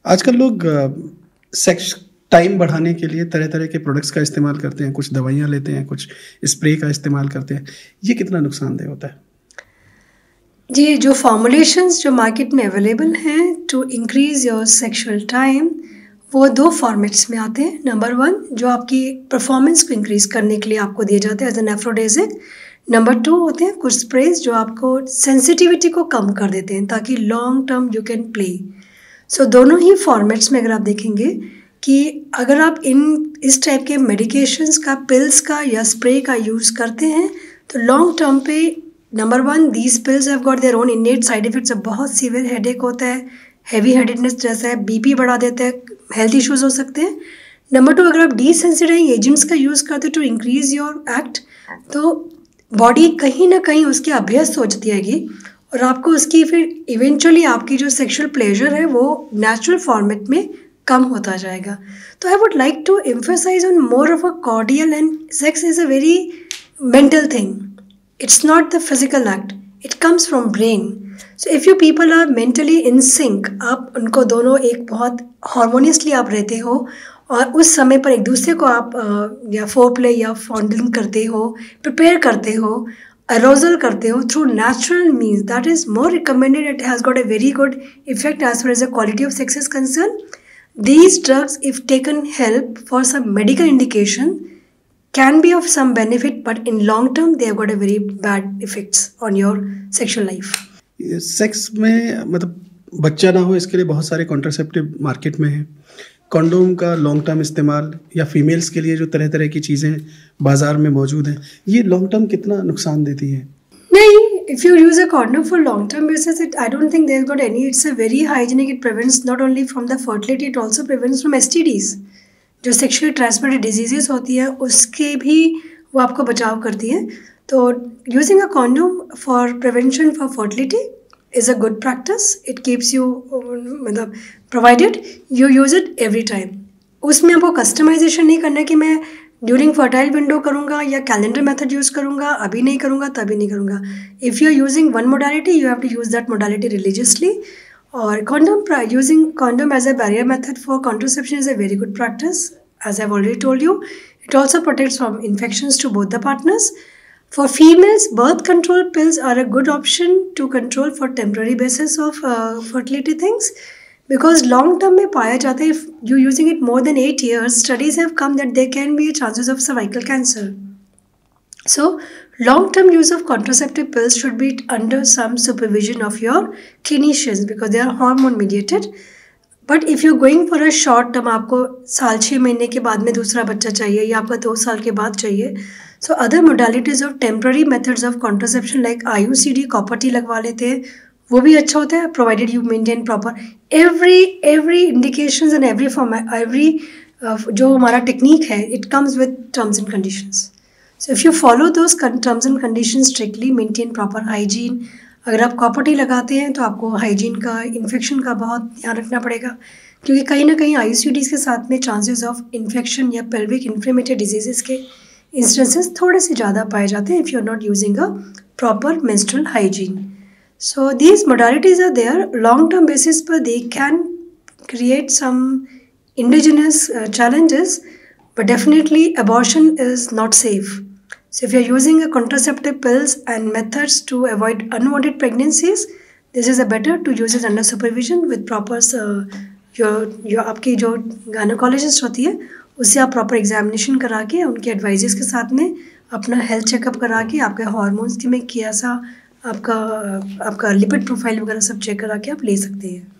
आजकल लोग sex time बढ़ाने के लिए तरह-तरह के प्रोडक्ट्स का इस्तेमाल करते हैं, कुछ दवाइयाँ लेते हैं, कुछ स्प्रे का इस्तेमाल करते हैं। ये कितना नुकसानदेह होता है? जी, जो फ़ॉर्मूलेशंस जो मार्केट में अवेलेबल हैं to increase your sexual time, वो 2 फ़ॉर्मेट्स में आते हैं। नंबर 1 जो आपकी परफ़ॉर्मेंस को इंक्रीज़ करने के लिए आपको दिए जाते हैं एज़ एन एफ्रोडिज़िक। नंबर 2 होते हैं कुछ स्प्रेज़ जो आपको सेंसिटिविटी को कम कर देते हैं ताकि long term you can play. So दोनों ही फ़ॉर्मेट्स में अगर आप देखेंगे कि अगर आप इस टाइप के मेडिकेशंस का, पिल्स का या स्प्रे का यूज़ करते हैं, तो लॉन्ग टर्म पे number 1 these pills have got their own innate side effects. बहुत सीवियर हेडेक होता है, हेवी हेडेडनेस जैसा है, बीपी बढ़ा देता है, हेल्थ इश्यूज़ हो सकते हैं। नंबर 2 अगर आप डिसेंसिटाइजिंग एजेंट्स का यूज़ करते हो टू इंक्रीज़ योर एक्ट, तो बॉडी कहीं न कहीं उसके अभ्यस्त हो जाएगी और आपको उसकी फिर इवेंचुअली आपकी जो सेक्सुअल प्लेजर है वो नेचुरल फॉर्मेट में कम होता जाएगा। तो I would like to emphasize on more of a cordial and sex is a very mental thing. It's not the physical act. It comes from brain. So if you people are mentally in sync, आप उनको दोनों एक बहुत harmoniously आप रहते हो और उस समय पर एक दूसरे को आप या फोरप्ले या फॉन्डलिंग करते हो, प्रिपेयर करते हो, अरोजल करते हो through natural means, that is more recommended. It has got a very good effect as far as the quality of sex is concern. These drugs, if taken help for some medical indication, can be of some benefit, but in long term they have got a very bad effects on your sexual life. ये sex में मतलब बच्चा ना हो इसके लिए बहुत सारे कॉन्ट्रासेप्टिव मार्केट में हैं। कंडोम का लॉन्ग टर्म इस्तेमाल या फीमेल्स के लिए जो तरह-तरह की चीज़ें बाज़ार में मौजूद हैं, ये लॉन्ग टर्म कितना नुकसान देती हैं? नहीं, if you use a condom for long term basis, I don't think there's got any. It's a very hygienic. It prevents not only from the fertility, it also prevents from STDs. जो sexually transmitted diseases होती है उसके भी वो आपको बचाव करती है। तो using a condom for prevention for fertility is a good practice. It keeps you मतलब provided you use it every time. उसमें आपको कस्टमाइजेशन नहीं करना है कि मैं ड्यूरिंग फर्टाइल विंडो करूँगा या कैलेंडर मेथड यूज़ करूँगा, अभी नहीं करूँगा तभी नहीं करूँगा. If you are using one modality you have to use that modality religiously. Or using condom as a barrier method for contraception is a very good practice. As I've already told you, it also protects from infections to both the partners. For females, birth control pills are a good option to control for temporary basis of fertility things. Because long term में पाया जाता है, if you using it more than 8 years, studies have come that there can be chances of cervical cancer. So, long-term use of contraceptive pills should be under some supervision of your clinicians because they are hormone mediated. But if you're going for a short term, आपको साल 6 महीने के बाद में दूसरा बच्चा चाहिए या आपका 2 साल के बाद चाहिए, so other modalities of temporary methods of contraception like IUCD, copper T लगवा लेते हैं, वो भी अच्छा होता है provided you maintain proper every indications and every जो हमारा टेक्निक है it comes with terms and conditions. So if you follow those terms and conditions strictly, maintain proper hygiene. अगर आप कॉपर टी लगाते हैं तो आपको हाइजीन का, इन्फेक्शन का बहुत ध्यान रखना पड़ेगा क्योंकि कहीं ना कहीं IUCDs के साथ में चांसेस ऑफ इन्फेक्शन या पेल्विक इन्फ्लेमेटरी डिजीजेस के इंस्टेंसेस थोड़े से ज़्यादा पाए जाते हैं if you are not using a proper menstrual hygiene. So these modalities are there. Long term basis पर they can create some indigenous challenges, but definitely abortion is not safe. So if you're using a contraceptive pills and methods to avoid unwanted pregnancies, this is a better to use it under supervision with proper your आपकी जो gynaecologist होती है उससे आप proper examination करा के उनके advises के साथ में अपना हेल्थ चेकअप करा के आपके हार्मोन्स की में कैसा आपका लिपिड प्रोफाइल वगैरह सब चेक करा के आप ले सकते हैं.